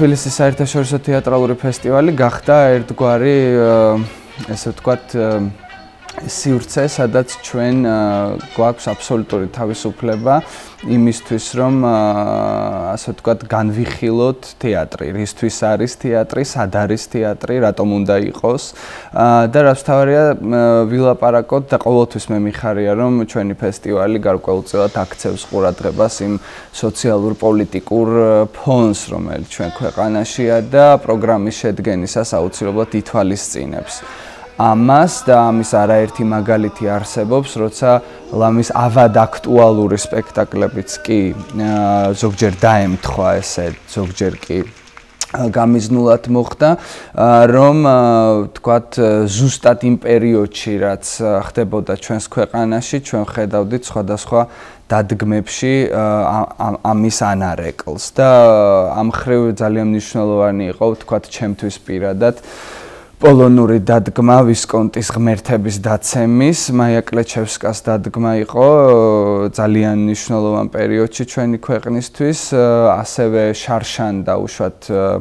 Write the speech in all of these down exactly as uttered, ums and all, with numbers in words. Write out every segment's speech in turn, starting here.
თბილისის საერთაშორისო თეატრალური ფესტივალი გახდა ერთგვარი ესე ვთქვათ სივრცე, სადაც ჩვენ გვაქვს აბსოლუტური თავისუფლება იმისთვის, რომ ასე ვთქვათ განვიხილოთ თეატრი, რისთვის არის თეატრი, სად არის თეატრი, რატომ უნდა იყოს და რაც თავარია ვილაპარაკოთ და ყოველთვის მე მიხარია, რომ ჩვენი ფესტივალი გარკვეულწილად აქცევს ყურადღებას იმ სოციალურ პოლიტიკურ ფონს, რომელიც ჩვენ ქვეყანაშია და პროგრამის შედგენისას აუცილებლად ითვალისწინებს. ამას და ამის არაერთი მაგალითი არსებობს, როცა ლამის ავად აქტუალური სპექტაკლებიც კი ზოგჯერ დაემთხვა ესე, ზოგჯერ კი გამიზნულად მოხდა, რომ ვთქვათ ზუსტად იმ პერიოდში, რაც ხდებოდა ჩვენს ქვეყანაში, ჩვენ ხედავდით სხვადასხვა დადგმებში ამის ანარეკლს და ამ მხრივ ძალიან მნიშვნელოვანი იყო, ვთქვათ, ჩემთვის პირადად პოლონური დადგმა ვისკონტის ღმერთების დაცემის, მაია კლეჩევსკას დადგმა იყო ძალიან მნიშვნელოვან პერიოდში ჩვენი ქვეყნისთვის, ასევე შარშან დაუშვათ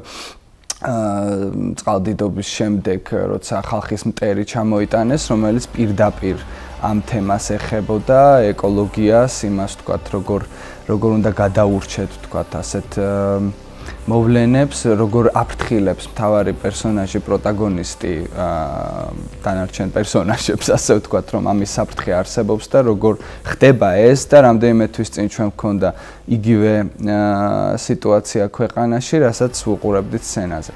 წყალდიდობის შემდეგ, როცა ხალხის მტერი ჩამოიტანეს, რომელიც პირდაპირ ამ თემას ეხებოდა, ეკოლოგიას, იმას ვთქვათ, როგორ როგორ უნდა გადაურჩეთ, ვთქვათ, ასეთ მოვლენებს, როგორ აფრთხილებს მთავარი პერსონაჟი, პროტაგონისტი დანარჩენ პერსონაჟებს, ასე ვთქვათ, რომ ამის საფრთხე არსებობს და როგორ ხდება ეს და რამდენიმე თვის წინ ჩვენ გვქონდა იგივე სიტუაცია ქვეყანაში, რასაც ვუყურებდით სცენაზე.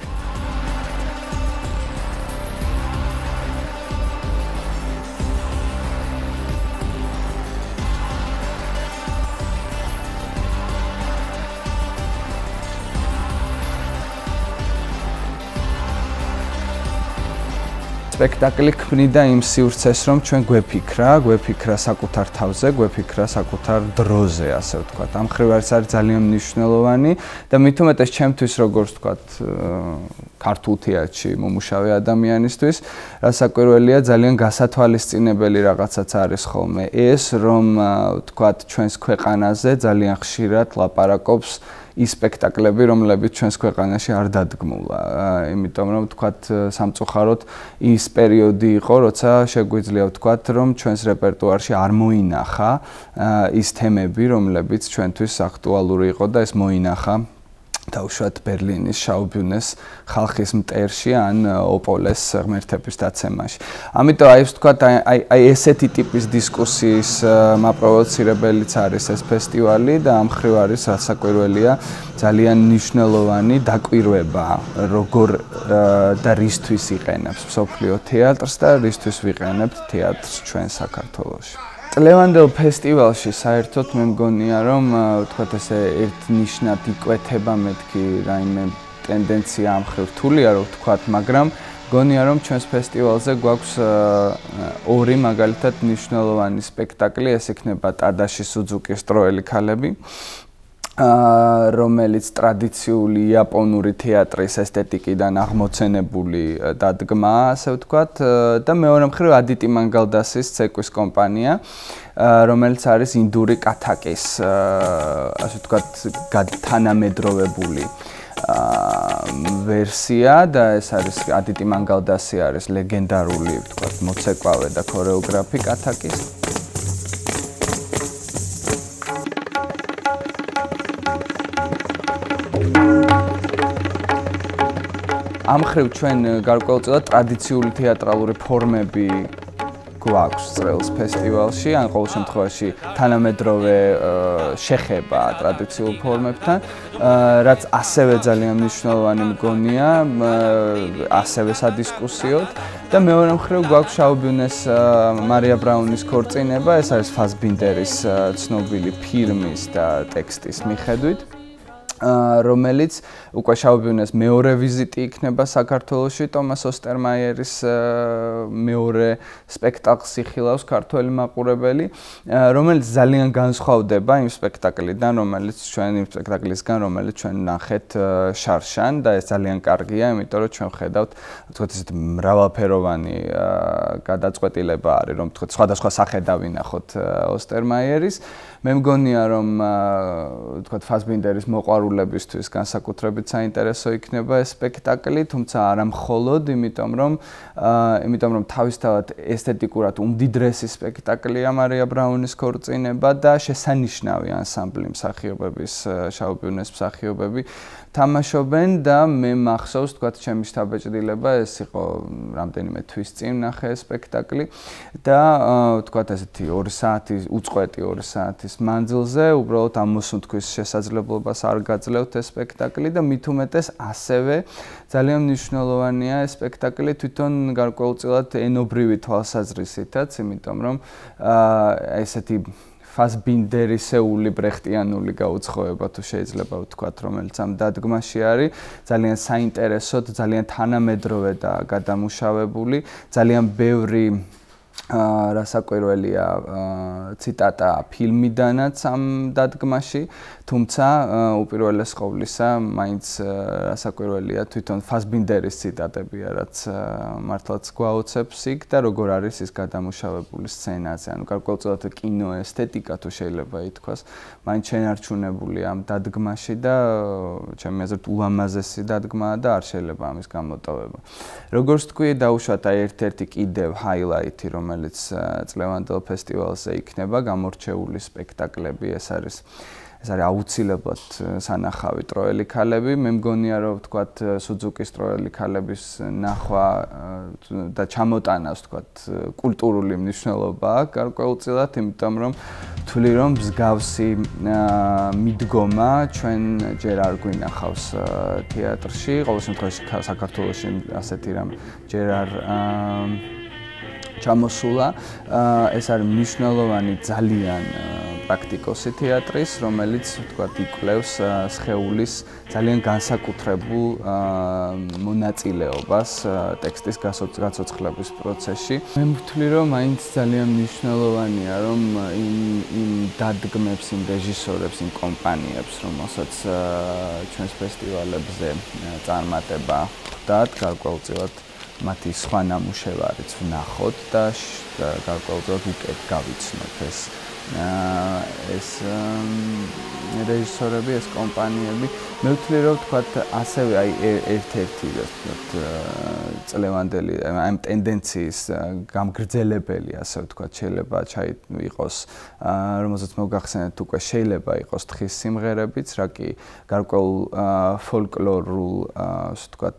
სპექტაკლი ქმნიდა იმ სივრცეს, რომ ჩვენ გვეფიქრა, გვეფიქრა საკუთარ თავზე, გვეფიქრა საკუთარ დროზე, ასე ვთქვათ. ამ მხრივ არის ძალიან მნიშვნელოვანი და მით უმეტეს ჩემთვის, როგორც ვთქვათ, ქართულ თეატრში მომუშავე ადამიანისთვის, რასაკვირველია, ძალიან გასათვალისწინებელი რაღაცაც არის ხოლმე ეს, რომ ვთქვათ, ჩვენს ქვეყანაზე ძალიან ხშირად ლაპარაკობს ის სპექტაკლები, რომლებიც ჩვენს ქვეყანაში არ დადგმულა. იმიტომ რომ ვთქვათ, სამწუხაროდ ის პერიოდი იყო, როცა შეგვიძლია ვთქვათ, რომ ჩვენს რეპერტუარში არ მოინახა ის თემები, რომლებიც ჩვენთვის აქტუალური იყო და ეს მოინახა დაუშვათ ბერლინის შაუბიუნეს ხალხის მტერში ან ოპოლეს ღმერთების დაცემაში. ამიტომ აი ვთქვათ, აი აი ესეთი ტიპის დისკუსიის მაპროვოცირებელიც არის ეს ფესტივალი და ამ მხრივ არის რასაკვირველია ძალიან მნიშვნელოვანი დაკვირვება, როგორ და რისთვის იყენებს მსოფლიო თეატრს და რისთვის ვიყენებთ თეატრს ჩვენ საქართველოში. წლევანდელ ფესტივალში საერთოდ მე მგონია, რომ ვთქვათ ესე ერთნიშნად იკვეთება მეთქი რაიმე ტენდენცია ამ მხრივ რთულია, რომ ვთქვათ, მაგრამ მგონია, რომ ჩვენს ფესტივალზე გვაქვს ორი მაგალითად მნიშვნელოვანი სპექტაკლი, ეს იქნება ტადაში სუძუკის ტროელი ქალები, რომელიც ტრადიციული იაპონური თეატრის ესთეტიკიდან აღმოცენებული დადგმაა, ასე ვთქვათ, და მეორე მხრივ ადიტი მანგალდასის ცეკვის კომპანია, რომელიც არის ინდური კათაკის, ასე ვთქვათ, თანამედროვებული ვერსია და ეს არის ადიტი მანგალდასი არის ლეგენდარული, ვთქვათ, მოცეკვავე და ქორეოგრაფი კათაკის. ამ მხრივ ჩვენ გარკვეულწილად ტრადიციული თეატრალური ფორმები გვაქვს წრეels ფესტივალში, ან ყოველ შემთხვევაში თანამედროვე შეხება ტრადიციულ ფორმებთან, რაც ასევე ძალიან მნიშვნელოვანი მგონია, ასევე სადისკუსიოდ და მეორე მხრივ გვაქვს შაუბიუნეს მარია ბრაუნის ქორწინება, ეს არის ფასბინდერის ცნობილი ფილმის და ტექსტის მიხედვით. რომელიც უკვე შაუბიუნეს მეორე ვიზიტი იქნება საქართველოში, ტომას ოსტერმაიერის მეორე სპექტაკლს იხილავს ქართველი მაყურებელი, რომელიც ძალიან განსხვავდება იმ სპექტაკლიდან, რომელიც ჩვენ იმ სპექტაკლისგან, რომელიც ჩვენ ნახეთ შარშან და ეს ძალიან კარგია, იმიტომ რომ ჩვენ ხედავთ, ვთქვათ, ესეთი მრავალფეროვანი გადაწყვეტილება არის, რომ ვთქვათ, სხვადასხვა სახე დავინახოთ ოსტერმაიერის. მე მგონია, რომ ვთქვათ, ფასბინდერის მოყვარული სიყვარულებისთვის განსაკუთრებით საინტერესო იქნება ეს სპექტაკლი, თუმცა არა მხოლოდ, იმიტომ რომ იმიტომ რომ თავისთავად ესთეტიკურად უმდიდრესი სპექტაკლია მარია ბრაუნის ქორწინება და შესანიშნავი ანსამბლი მსახიობების, შავ-ბიუნეს მსახიობები თამაშობენ და მე მახსოვს, თქვათ, ჩემი შთაბეჭდილება ეს იყო რამდენიმე თვის წინ ნახე სპექტაკლი და თქვათ ესეთი ორი საათი, უწყვეტი ორი საათის მანძილზე უბრალოდ ამ მოსუნთქვის შესაძლებლობას არ გაძლევთ ეს სპექტაკლი და მით უმეტეს ასევე ძალიან მნიშვნელოვანია ეს სპექტაკლი თვითონ გარკვეულწილად ენობრივი თვალსაზრისითაც, იმიტომ რომ ესეთი ფასბინდერისეული ბრეხტიანული გაუცხოება თუ შეიძლება ვთქვათ, რომელიც ამ დადგმაში არის, ძალიან საინტერესოდ, ძალიან თანამედროვე და გადამუშავებული, ძალიან ბევრი რასაკვირველია ციტატა ფილმიდანაც ამ დადგმაში, თუმცა უპირველეს ყოვლისა მაინც რასაკვირველია თვითონ ფასბინდერის ციტატებია, რაც მართლაც გვაოცებს იქ და როგორ არის ის გადამუშავებული სცენაზე. ანუ გარკვეულწილად კინოესთეტიკა თუ შეიძლება ითქვას, მაინც შენარჩუნებულია ამ დადგმაში და ჩემი აზრით ულამაზესი დადგმაა და არ შეიძლება ამის გამოტოვება. როგორც თქვი, დაუშვათ აი ერთ-ერთი კიდევ ჰაილაითი, რომელიც წლევანდელ ფესტივალზე იქნება, გამორჩეული სპექტაკლები, ეს არის ეს არის აუცილებლად სანახავი ტროელი ქალები. მე მგონია, რომ ვთქვათ, სუძუკის ტროელი ქალების ნახვა და ჩამოტანას, ვთქვათ, კულტურული მნიშვნელობა აქვს გარკვეულწილად, იმიტომ რომ ვთვლი, რომ მსგავსი მიდგომა ჩვენ ჯერ არ გვინახავს თეატრში, ყოველ შემთხვევაში საქართველოში ასეთი რამ ჯერ არ ჩამოსულა. ეს არის მნიშვნელოვანი ძალიან პრაქტიკოსი თეატრის, რომელიც ვთქვათ იკვლევს სხეულის ძალიან განსაკუთრებულ მონაწილეობას ტექსტის გაცოცხლების პროცესში. მე ვთვლი, რომ მაინც ძალიან მნიშვნელოვანია, რომ იმ იმ დადგმებს, იმ რეჟისორებს, იმ კომპანიებს, რომელსაც ჩვენს ფესტივალებზე წარმატება ხვდათ, გარკვეულწილად მათი სხვა ნამუშევარიც ვნახოთ და გარკვეულწილად უკეთ გავიცნოთ ეს ეს რეჟისორები, ეს კომპანიები. მე ვთვლი, რომ ვთქვათ, ასევე აი ერთ-ერთი ვთქვათ წლევანდელი ამ ტენდენციის გამგრძელებელი, ასე ვთქვათ, შეიძლება იყოს, რომელსაც მოგახსენეთ უკვე, შეიძლება იყოს თხის სიმღერებიც, რა კი გარკვეულ ფოლკლორულ, ასე ვთქვათ,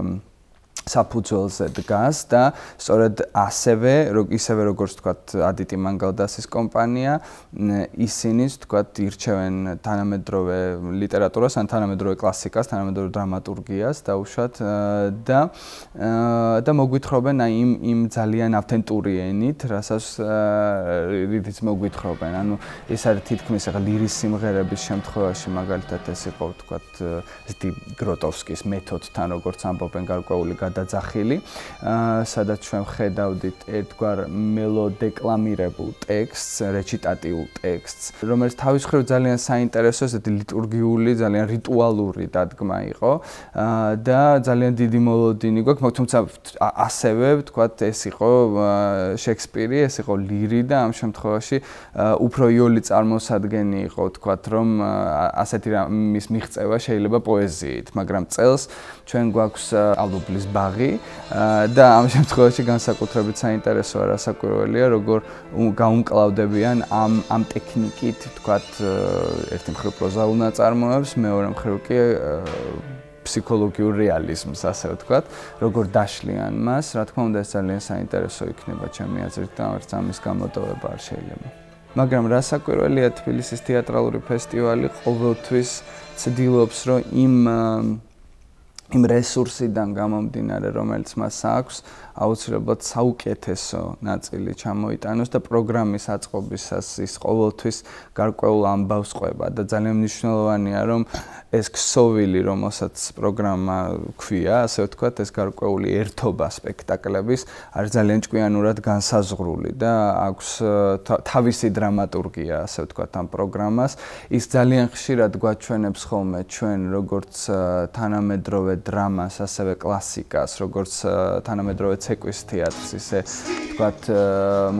საფუძველზე დგას და სწორედ ასევე, ისევე როგორც ვთქვათ, ადიტი მანგალდასის კომპანია, ისინი ვთქვათ, ირჩევენ თანამედროვე ლიტერატურას, ან თანამედროვე კლასიკას, თანამედროვე დრამატურგიას დაუშვათ და და მოგვითხრობენ აი იმ იმ ძალიან ავთენტური ენით, რასაც რითიც მოგვითხრობენ. ანუ ეს არის თითქმის ახლა ლირის სიმღერების შემთხვევაში, მაგალითად ეს იყო ვთქვათ, ესეთი გროტოვსკის მეთოდთან, როგორც ამბობენ გარკვეული დაძახილი, სადაც ჩვენ ვხედავდით ერთგვარ მელოდეკლამირებულ ტექსტს, რეჩიტატიულ ტექსტს, რომელიც თავის მხრივ ძალიან საინტერესო, ესეთი ლიტურგიული, ძალიან რიტუალური დადგმა იყო და ძალიან დიდი მოლოდინი გვაქვს, თუმცა ასევე ვთქვათ, ეს იყო შექსპირი, ეს იყო ლირი და ამ შემთხვევაში უფრო იოლი წარმოსადგენი იყო, ვთქვათ, რომ ასეთი მის მიღწევა შეიძლება პოეზიით, მაგრამ წელს ჩვენ გვაქვს ალუბლის ბაღი და ამ შემთხვევაში განსაკუთრებით საინტერესოა რასაკვირველია, როგორ გაუმკლავდებიან ამ ამ ტექნიკით, ვთქვათ, ერთი მხრივ პროზაულ ნაწარმოებს, მეორე მხრივ კი ფსიქოლოგიურ რეალიზმს, ასე ვთქვათ, როგორ დაშლიან მას, რა თქმა უნდა, ეს ძალიან საინტერესო იქნება ჩემი აზრით და არც ამის გამოტოვება არ შეიძლება. მაგრამ რასაკვირველია, თბილისის თეატრალური ფესტივალი ყოველთვის ცდილობს, რომ იმ იმ რესურსიდან გამომდინარე, რომელიც მას აქვს, აუცილებლად საუკეთესო ნაწილი ჩამოიტანოს და პროგრამის აწყობისას ის ყოველთვის გარკვეულ ამბავს ყვება და ძალიან მნიშვნელოვანია, რომ ეს ქსოვილი, რომელსაც პროგრამა ქვია, ასე ვთქვათ, ეს გარკვეული ერთობა სპექტაკლების არის ძალიან ჭკვიანურად განსაზღვრული და აქვს თავისი დრამატურგია, ასე ვთქვათ, ამ პროგრამას. ის ძალიან ხშირად გვაჩვენებს ხოლმე ჩვენ როგორც თანამედროვე დრამას, ასევე კლასიკას, როგორც თანამედროვე ცეკვის თეატრს, ისე ვთქვათ,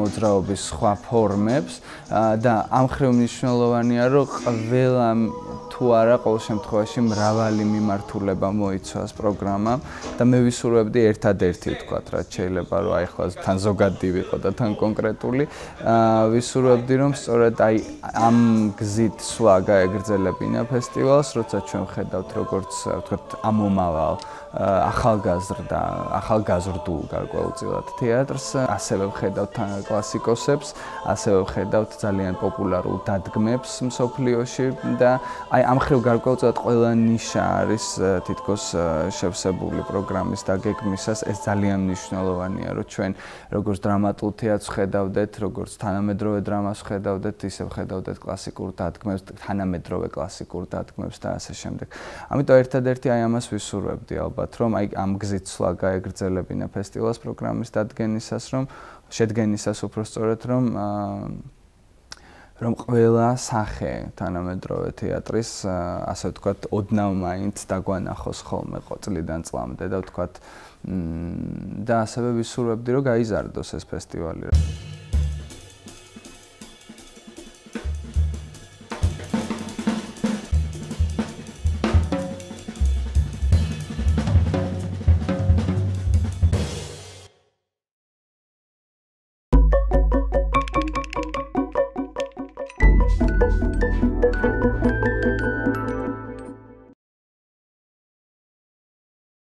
მოძრაობის სხვა ფორმებს და ამ მხრივ მნიშვნელოვანია, რომ ყველა თუ არა, ყოველ შემთხვევაში მრავალი მიმართულება მოიცავს პროგრამამ და მე ვისურვებდი ერთადერთი ვთქვათ, რაც შეიძლება რომ აი ხლა თან ზოგადი ვიყო და თან კონკრეტული, ვისურვებდი რომ სწორედ აი ამ გზით სვლა გაეგრძელებინა ფესტივალს, როცა ჩვენ ხედავთ როგორც ვთქვათ ამომავალ ახალგაზრდა, ახალგაზრდულ გარკვეულწილად თეატრს, ასევე ვხედავთ კლასიკოსებს, ასევე ვხედავთ ძალიან პოპულარულ დადგმებს მსოფლიოში და აი ამ ხრივ გარკვეულწილად ყველა ნიშა არის თითქოს შევსებული პროგრამის დაგეგმისას. ეს ძალიან მნიშვნელოვანია, რომ ჩვენ როგორც დრამატულ თეატრს ვხედავდეთ, როგორც თანამედროვე დრამას ვხედავდეთ, ისე ვხედავდეთ კლასიკურ დადგმებს, თანამედროვე კლასიკურ დადგმებს და ასე შემდეგ. ამიტომ ერთადერთი აი ამას ვისურვებდი ალბათ, რომ აი ამ გზით სვლა გაეგრძელებინა ფესტივალის პროგრამის დადგენისას, რომ შედგენისას უფრო სწორედ რომ რომ ყველა სახე თანამედროვე თეატრის ასე ვთქვათ ოდნავ მაინც დაგვანახოს ხოლმე წლიდან წლამდე და ვთქვათ და ასევე ვისურვებდი რომ გაიზარდოს ეს ფესტივალი.